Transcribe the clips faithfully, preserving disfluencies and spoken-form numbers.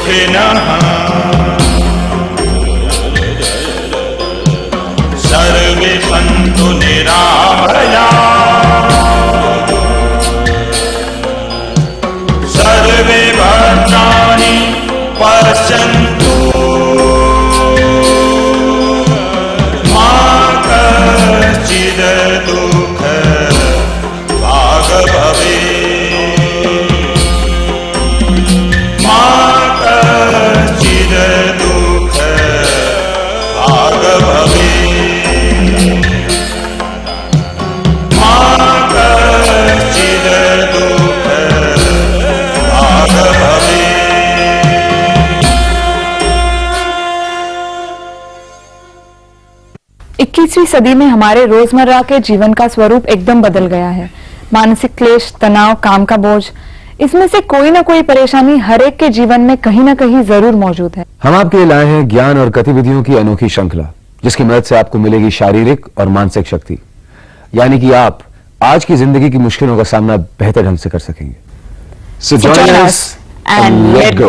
सुखिनः सर्वे सन्तु निरामयाः सर्वे भद्राणि पश्यन्तु मा कश्चित् दुःख भाग् भवेत् मा कश्चित् दुःख भाग् भवेत् मा कश्चित् दुःख भाग् भवेत्। इक्कीसवीं सदी में हमारे रोजमर्रा के जीवन का स्वरूप एकदम बदल गया है। मानसिक क्लेश, तनाव, काम का बोझ, इसमें से कोई ना कोई परेशानी हर एक के जीवन में कहीं ना कहीं जरूर मौजूद है। हम आपके लिए लाए हैं ज्ञान और गतिविधियों की अनोखी श्रृंखला, जिसकी मदद से आपको मिलेगी शारीरिक और मानसिक शक्ति, यानी कि आप आज की जिंदगी की मुश्किलों का सामना बेहतर ढंग से कर सकेंगे। So join us and let go.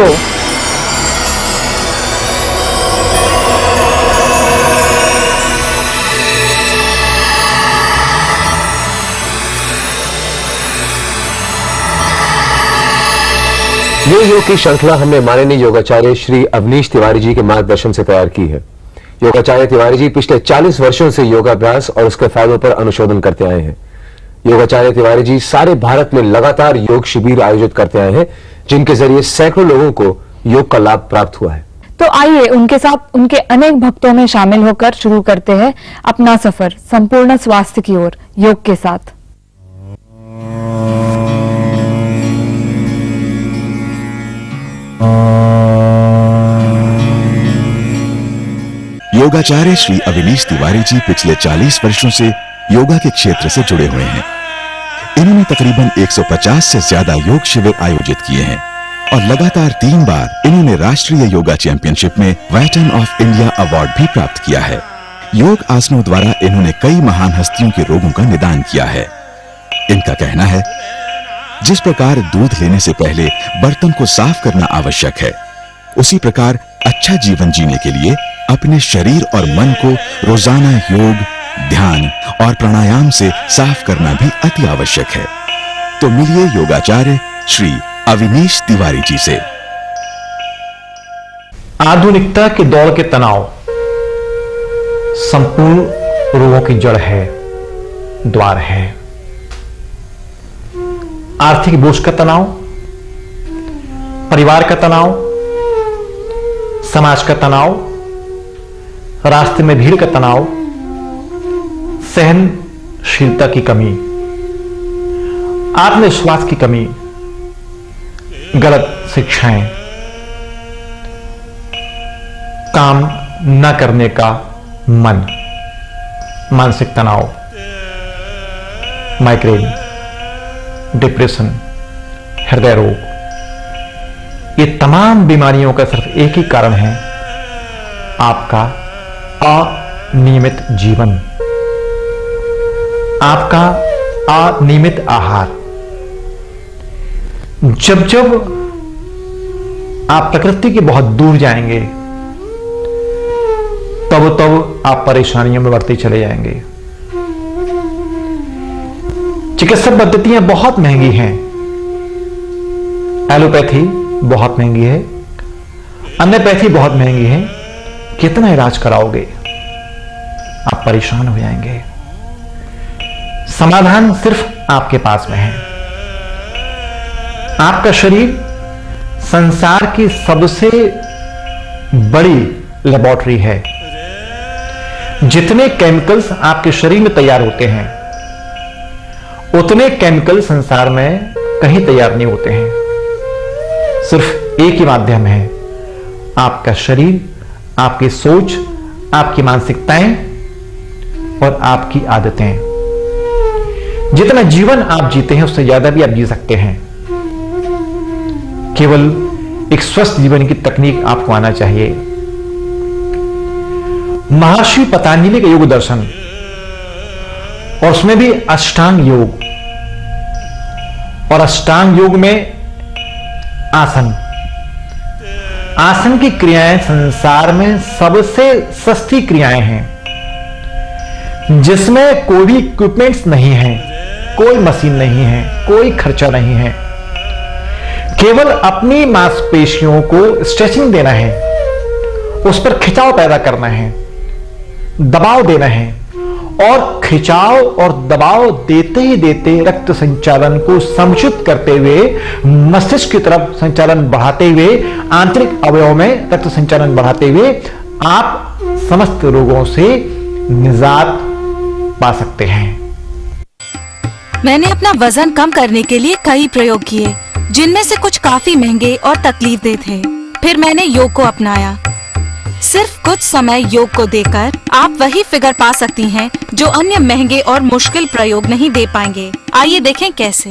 ये योग की श्रृंखला हमने माननीय योगाचार्य श्री अवनीश तिवारी जी के मार्गदर्शन से तैयार की है। योगाचार्य तिवारी जी पिछले चालीस वर्षों से योगाभ्यास और उसके फायदों पर अनुशोधन करते आए हैं। योगाचार्य तिवारी जी सारे भारत में लगातार योग शिविर आयोजित करते आए हैं, जिनके जरिए सैकड़ों लोगों को योग का लाभ प्राप्त हुआ है। तो आइए उनके साथ उनके अनेक भक्तों में शामिल होकर शुरू करते हैं अपना सफर संपूर्ण स्वास्थ्य की ओर योग के साथ। योगाचार्य श्री अवनीश तिवारी जी पिछले चालीस वर्षों से योगा के क्षेत्र से जुड़े हुए हैं। इन्होंने तकरीबन एक सौ पचास से ज्यादा योग शिविर आयोजित किए हैं और लगातार तीन बार इन्होंने राष्ट्रीय योगा चैंपियनशिप में वेटरन ऑफ इंडिया अवार्ड भी प्राप्त किया है। योग आसनों द्वारा इन्होंने कई महान हस्तियों के रोगों का निदान किया है। इनका कहना है, जिस प्रकार दूध लेने से पहले बर्तन को साफ करना आवश्यक है, उसी प्रकार अच्छा जीवन जीने के लिए अपने शरीर और मन को रोजाना योग, ध्यान और प्राणायाम से साफ करना भी अति आवश्यक है। तो मिलिए योगाचार्य श्री अवनीश तिवारी जी से। आधुनिकता के दौर के तनाव संपूर्ण रोगों की जड़ है, द्वार है। आर्थिक बोझ का तनाव, परिवार का तनाव, समाज का तनाव, रास्ते में भीड़ का तनाव, सहनशीलता की कमी, आत्मविश्वास की कमी, गलत शिक्षाएं, काम न करने का मन, मानसिक तनाव, माइग्रेन, डिप्रेशन, हृदय रोग, ये तमाम बीमारियों का सिर्फ एक ही कारण है, आपका अनियमित जीवन, आपका अनियमित आहार। जब जब आप प्रकृति के बहुत दूर जाएंगे, तब तब आप परेशानियों में बढ़ते चले जाएंगे। चिकित्सा पद्धतियां बहुत महंगी हैं, एलोपैथी बहुत महंगी है, अन्यपैथी बहुत महंगी है। कितना इलाज कराओगे, आप परेशान हो जाएंगे। समाधान सिर्फ आपके पास में है। आपका शरीर संसार की सबसे बड़ी लेबोरेटरी है। जितने केमिकल्स आपके शरीर में तैयार होते हैं, उतने केमिकल संसार में कहीं तैयार नहीं होते हैं। सिर्फ एक ही माध्यम है, आपका शरीर, आपकी सोच, आपकी मानसिकताएं और आपकी आदतें। जितना जीवन आप जीते हैं उससे ज्यादा भी आप जी सकते हैं। केवल एक स्वस्थ जीवन की तकनीक आपको आना चाहिए। महर्षि पतंजलि का योग दर्शन और उसमें भी अष्टांग योग, और अष्टांग योग में आसन, आसन की क्रियाएं संसार में सबसे सस्ती क्रियाएं हैं, जिसमें कोई भी इक्विपमेंट्स नहीं है, कोई मशीन नहीं है, कोई खर्चा नहीं है। केवल अपनी मांसपेशियों को स्ट्रेचिंग देना है, उस पर खिंचाव पैदा करना है, दबाव देना है, और खिंचाव और दबाव देते ही देते रक्त संचालन को समुचित करते हुए मस्तिष्क की तरफ संचालन बढ़ाते हुए, आंतरिक अवयव में रक्त संचालन बढ़ाते हुए आप समस्त रोगों से निजात पा सकते हैं। मैंने अपना वजन कम करने के लिए कई प्रयोग किए, जिनमें से कुछ काफी महंगे और तकलीफदेह थे। फिर मैंने योग को अपनाया। सिर्फ कुछ समय योग को देकर आप वही फिगर पा सकती हैं जो अन्य महंगे और मुश्किल प्रयोग नहीं दे पाएंगे। आइए देखें कैसे।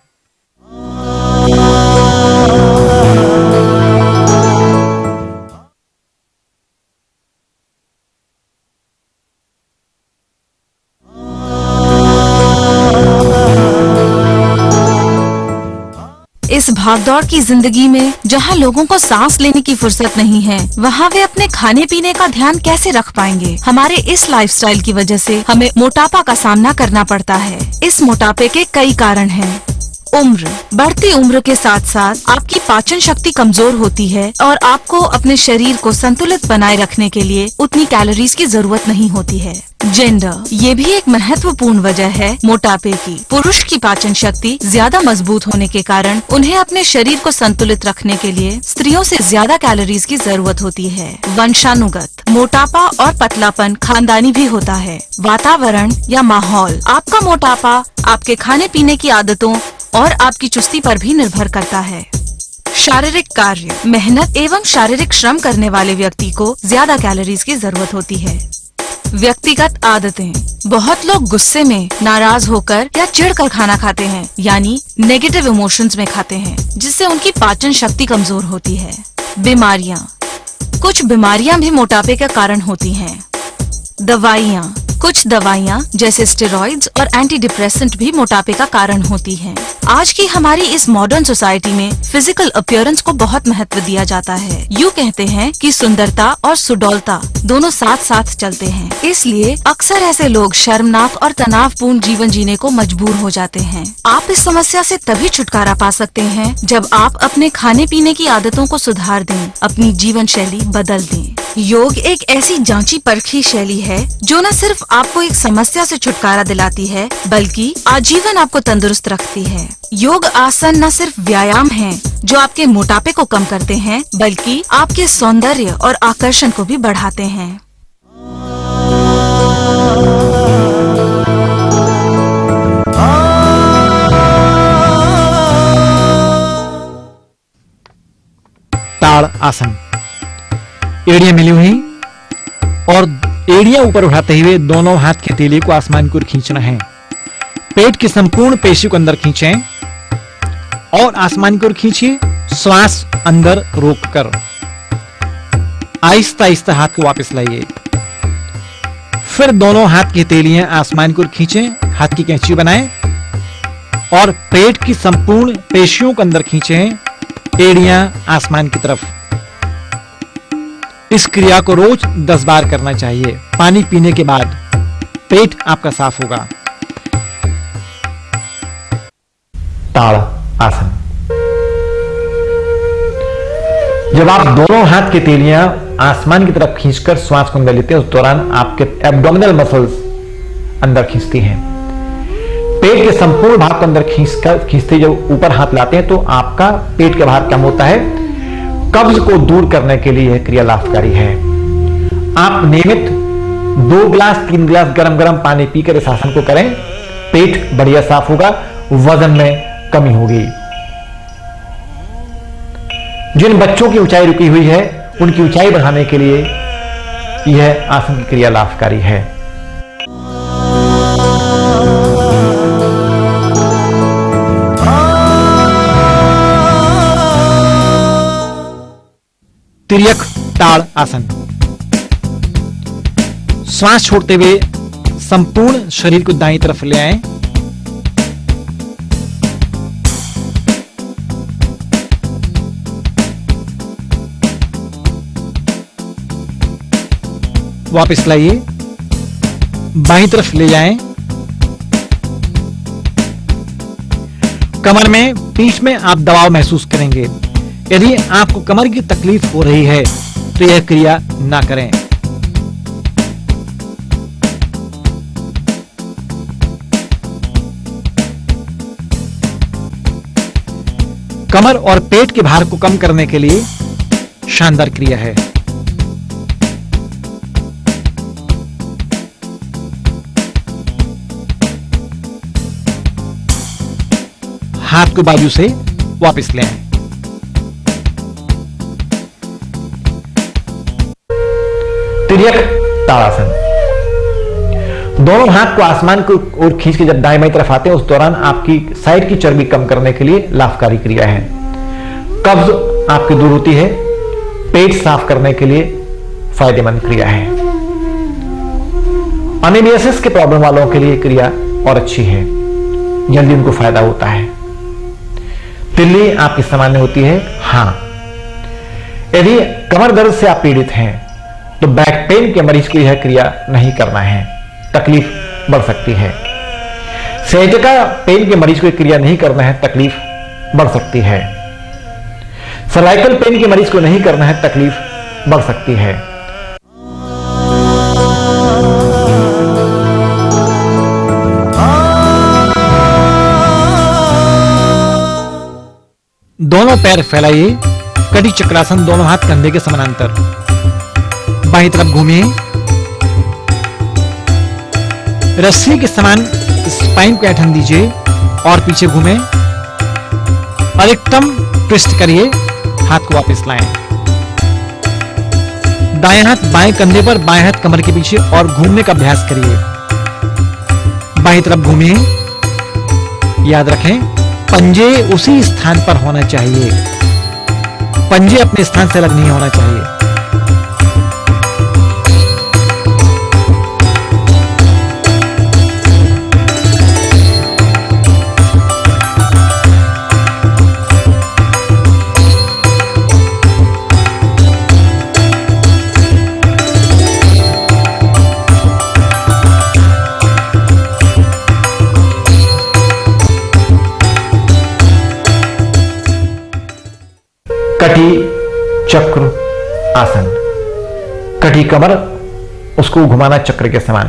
इस भागदौड़ की जिंदगी में जहां लोगों को सांस लेने की फुर्सत नहीं है, वहां वे अपने खाने पीने का ध्यान कैसे रख पाएंगे। हमारे इस लाइफस्टाइल की वजह से हमें मोटापा का सामना करना पड़ता है। इस मोटापे के कई कारण हैं। उम्र, बढ़ती उम्र के साथ साथ आपकी पाचन शक्ति कमजोर होती है और आपको अपने शरीर को संतुलित बनाए रखने के लिए उतनी कैलोरीज की जरूरत नहीं होती है। जेंडर, ये भी एक महत्वपूर्ण वजह है मोटापे की। पुरुष की पाचन शक्ति ज्यादा मजबूत होने के कारण उन्हें अपने शरीर को संतुलित रखने के लिए स्त्रियों से ज्यादा कैलोरीज की जरूरत होती है। वंशानुगत, मोटापा और पतलापन खानदानी भी होता है। वातावरण या माहौल, आपका मोटापा आपके खाने पीने की आदतों और आपकी चुस्ती पर भी निर्भर करता है। शारीरिक कार्य, मेहनत एवं शारीरिक श्रम करने वाले व्यक्ति को ज्यादा कैलोरीज की जरूरत होती है। व्यक्तिगत आदतें, बहुत लोग गुस्से में, नाराज होकर या चिढ़कर खाना खाते हैं, यानी नेगेटिव इमोशंस में खाते हैं, जिससे उनकी पाचन शक्ति कमजोर होती है। बीमारियां, कुछ बीमारियां भी मोटापे का कारण होती हैं। दवाइयां, कुछ दवाइयां जैसे स्टेरॉइड्स और एंटी डिप्रेसेंट भी मोटापे का कारण होती हैं। आज की हमारी इस मॉडर्न सोसाइटी में फिजिकल अपीयरेंस को बहुत महत्व दिया जाता है। यूँ कहते हैं कि सुंदरता और सुडौलता दोनों साथ साथ चलते हैं। इसलिए अक्सर ऐसे लोग शर्मनाक और तनावपूर्ण जीवन जीने को मजबूर हो जाते हैं। आप इस समस्या से तभी छुटकारा पा सकते हैं जब आप अपने खाने पीने की आदतों को सुधार दें, अपनी जीवन शैली बदल दें। योग एक ऐसी जांची परखी शैली है जो न सिर्फ आपको एक समस्या से छुटकारा दिलाती है, बल्कि आजीवन आपको तंदुरुस्त रखती है। योग आसन न सिर्फ व्यायाम हैं जो आपके मोटापे को कम करते हैं, बल्कि आपके सौंदर्य और आकर्षण को भी बढ़ाते हैं। ताड़ आसन, एड़ियां मिली हुई और एड़ियां ऊपर उठाते हुए दोनों हाथ की हथेली को आसमान की ओर खींचना है। पेट की संपूर्ण पेशी को अंदर खींचें और आसमान की ओर खींचिए, श्वास अंदर रोककर आहिस्ता आहिस्ता हाथ को वापस लाइए। फिर दोनों हाथ की हथेलियां आसमान की ओर खींचें, हाथ की कैंची बनाएं और पेट की संपूर्ण पेशियों को अंदर खींचें, एड़ियां आसमान की तरफ। इस क्रिया को रोज दस बार करना चाहिए। पानी पीने के बाद पेट आपका साफ होगा। ताड़ आसन, जब आप दोनों हाथ की हथेलियां आसमान की तरफ खींचकर श्वास को अंदर लेते हैं, उस दौरान आपके एब्डोमिनल मसल्स अंदर खींचती हैं। पेट के संपूर्ण भाग को अंदर खींचकर खींचते जब ऊपर हाथ लाते हैं तो आपका पेट के बाहर कम होता है। कब्ज को दूर करने के लिए यह क्रिया लाभकारी है। आप नियमित दो गिलास तीन गिलास गरम गरम पानी पीकर इस आसन को करें, पेट बढ़िया साफ होगा, वजन में कमी होगी। जिन बच्चों की ऊंचाई रुकी हुई है उनकी ऊंचाई बढ़ाने के लिए यह आसन की क्रिया लाभकारी है। तिर्यक ताड़ आसन, श्वास छोड़ते हुए संपूर्ण शरीर को दाईं तरफ ले आएं। वापस लाइए, बाईं तरफ ले जाएं। कमर में, पीठ में आप दबाव महसूस करेंगे। यदि आपको कमर की तकलीफ हो रही है तो यह क्रिया ना करें। कमर और पेट के भार को कम करने के लिए शानदार क्रिया है। हाथ को बाजू से वापस ले आएं। तिर्यक ताड़ासन। दोनों हाथ को आसमान की ओर खींच के जब दाएं बाएं तरफ आते हैं, उस दौरान आपकी साइड की चर्बी कम करने के लिए लाभकारी क्रिया है। कब्ज आपकी दूर होती है, पेट साफ करने के लिए फायदेमंद क्रिया है। अनिमियासिस के प्रॉब्लम वालों के लिए क्रिया और अच्छी है, जल्दी उनको फायदा होता है। तिल्ली आपकी सामान्य होती है। हां, यदि कमर दर्द से आप पीड़ित हैं तो बैक पेन के मरीज को यह क्रिया नहीं करना है, तकलीफ बढ़ सकती है। सयाटिका पेन के मरीज को यह क्रिया नहीं करना है, तकलीफ बढ़ सकती है। सर्वाइकल पेन के मरीज को नहीं करना है, तकलीफ बढ़ सकती है। दोनों पैर फैलाइए, कटी चक्रासन, दोनों हाथ कंधे के समानांतर। बाईं तरफ घूमिए, रस्सी के समान स्पाइन को ऐंठन दीजिए और पीछे घूमें। अधिकतम ट्विस्ट करिए, हाथ को वापस लाएं। दाएं हाथ बाएं कंधे पर, बाएं हाथ कमर के पीछे और घूमने का अभ्यास करिए। बाईं तरफ घूमिए। याद रखें, पंजे उसी स्थान पर होना चाहिए, पंजे अपने स्थान से अलग नहीं होना चाहिए। कटी चक्र आसन। कटी कमर, उसको घुमाना चक्र के समान।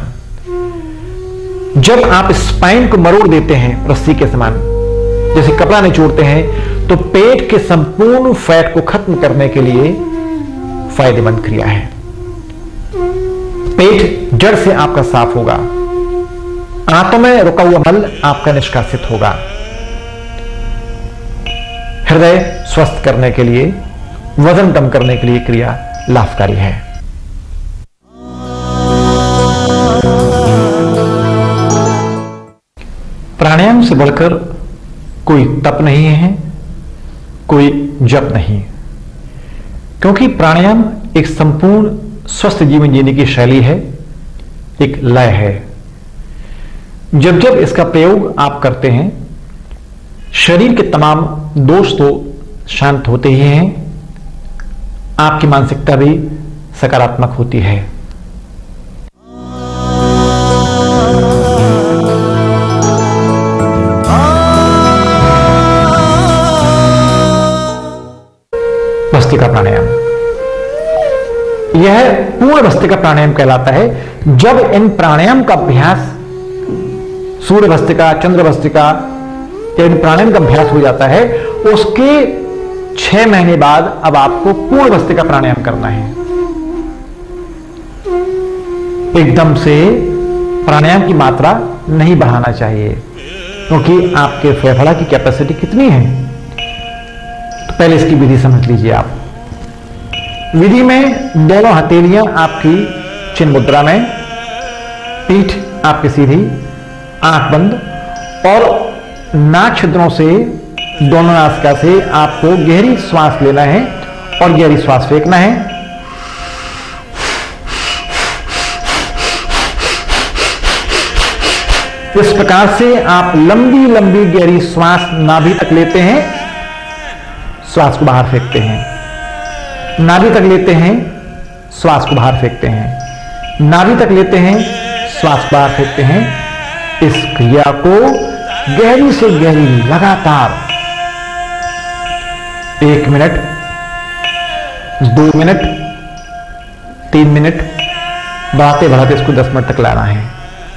जब आप स्पाइन को मरोड़ देते हैं रस्सी के समान, जैसे कपड़ा निचोड़ते हैं, तो पेट के संपूर्ण फैट को खत्म करने के लिए फायदेमंद क्रिया है। पेट जड़ से आपका साफ होगा, आंतों में रुका हुआ मल आपका निष्कासित होगा। हृदय स्वस्थ करने के लिए, वजन कम करने के लिए क्रिया लाभकारी है। प्राणायाम से बढ़कर कोई तप नहीं है, कोई जप नहीं, क्योंकि प्राणायाम एक संपूर्ण स्वस्थ जीवन जीने की शैली है, एक लय है। जब जब इसका प्रयोग आप करते हैं, शरीर के तमाम दोष तो शांत होते ही हैं, आपकी मानसिकता भी सकारात्मक होती है। भस्त्रिका प्राणायाम, यह पूर्ण भस्त्रिका प्राणायाम कहलाता है। जब इन प्राणायाम का अभ्यास, सूर्य भस्त्रिका, चंद्र भस्त्रिका, इन प्राणायाम का अभ्यास हो जाता है, उसके छह महीने बाद अब आपको पूर्ण भस्त्रिका प्राणायाम करना है। एकदम से प्राणायाम की मात्रा नहीं बढ़ाना चाहिए, क्योंकि आपके फेफड़ा की कैपेसिटी कितनी है। तो पहले इसकी विधि समझ लीजिए आप। विधि में दोनों हथेलियां आपकी चिन्ह मुद्रा में, पीठ आपकी सीधी, आंख बंद, और नाक छिद्रों से, दोनों नासिका से आपको गहरी श्वास लेना है और गहरी श्वास फेंकना है। इस प्रकार से आप लंबी लंबी गहरी श्वास नाभि तक लेते हैं, श्वास को बाहर फेंकते हैं, नाभि तक लेते हैं, श्वास को बाहर फेंकते हैं। नाभि तक लेते हैं, श्वास बाहर फेंकते हैं। इस क्रिया को गहरी से गहरी लगातार एक मिनट, दो मिनट, तीन मिनट बढ़ाते बढ़ाते इसको दस मिनट तक लाना है।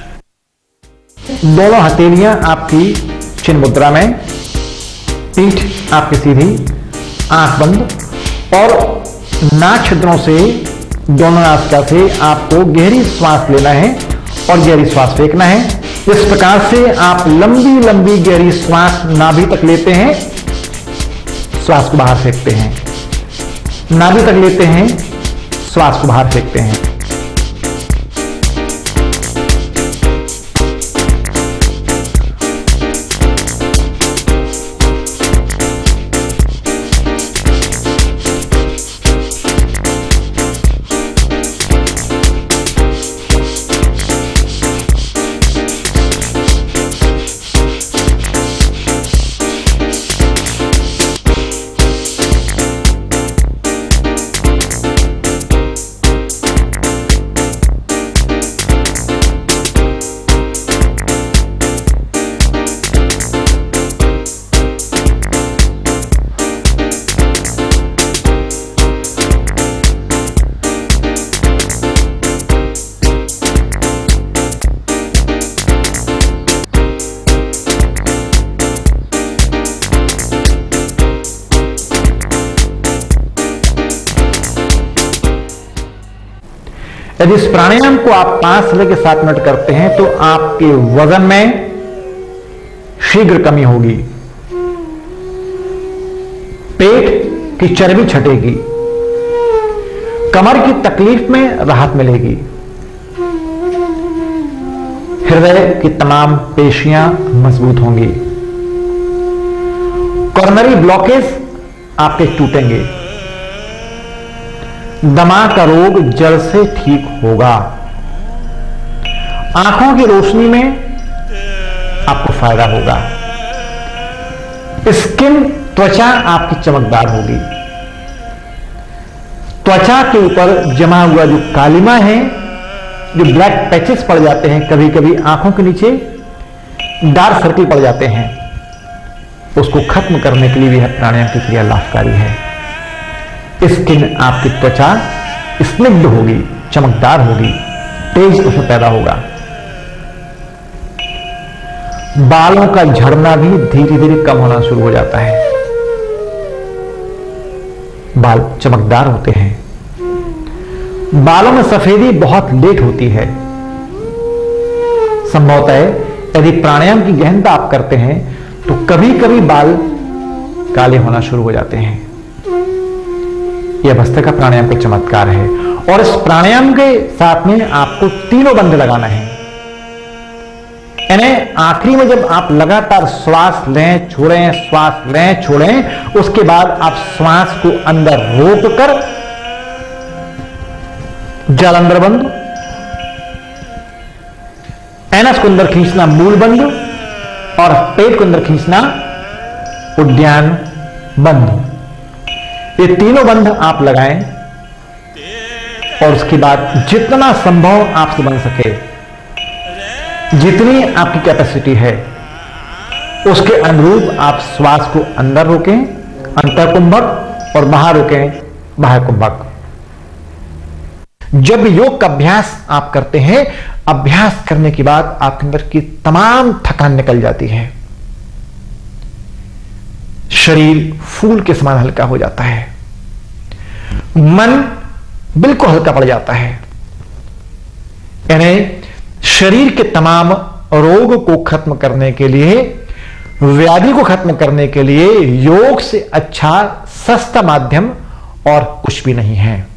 दोनों हथेलियां आपकी चिन्ह मुद्रा में, पीठ आपकी सीधी, आंख बंद और नाक छिद्रों से, दोनों नासिका से आपको गहरी श्वास लेना है और गहरी श्वास फेंकना है। इस प्रकार से आप लंबी लंबी गहरी श्वास नाभि तक लेते हैं, श्वास को बाहर फेंकते हैं, नाभि तक लेते हैं, श्वास को बाहर फेंकते हैं। यदि इस प्राणायाम को आप पांच से लेकर सात मिनट करते हैं तो आपके वजन में शीघ्र कमी होगी, पेट की चर्बी छटेगी, कमर की तकलीफ में राहत मिलेगी, हृदय की तमाम पेशियां मजबूत होंगी, कॉर्नरी ब्लॉकेज आपके टूटेंगे, दिमाग का रोग जड़ से ठीक होगा, आंखों की रोशनी में आपको फायदा होगा, स्किन त्वचा आपकी चमकदार होगी, त्वचा के ऊपर जमा हुआ जो कालिमा है, जो ब्लैक पैचेस पड़ जाते हैं, कभी कभी आंखों के नीचे डार्क सर्कल पड़ जाते हैं, उसको खत्म करने के लिए भी प्राणायाम की क्रिया लाभकारी है। स्किन आपकी त्वचा स्निग्ध होगी, चमकदार होगी, तेज उसमें पैदा होगा, बालों का झड़ना भी धीरे धीरे कम होना शुरू हो जाता है, बाल चमकदार होते हैं, बालों में सफेदी बहुत लेट होती है। संभवतः यदि प्राणायाम की गहनता आप करते हैं तो कभी कभी बाल काले होना शुरू हो जाते हैं। यह अवस्था का प्राणायाम का चमत्कार है। और इस प्राणायाम के साथ में आपको तीनों बंध लगाना है, यानी आखिरी में जब आप लगातार श्वास लें छोड़ें, श्वास लें छोड़ें, उसके बाद आप श्वास को अंदर रोककर जल अंदर बंद, एनस को अंदर खींचना मूल बंद और पेट को अंदर खींचना उद्यान बंद। ये तीनों बंध आप लगाएं और उसके बाद जितना संभव आपसे बन सके, जितनी आपकी कैपेसिटी है, उसके अनुरूप आप श्वास को अंदर रोकें अंतर कुंभक और बाहर रोकें बाह्य कुंभक। जब योग का अभ्यास आप करते हैं, अभ्यास करने के बाद आपके अंदर की तमाम थकान निकल जाती है, शरीर फूल के समान हल्का हो जाता है, मन बिल्कुल हल्का पड़ जाता है। यानी शरीर के तमाम रोग को खत्म करने के लिए, व्याधि को खत्म करने के लिए योग से अच्छा सस्ता माध्यम और कुछ भी नहीं है।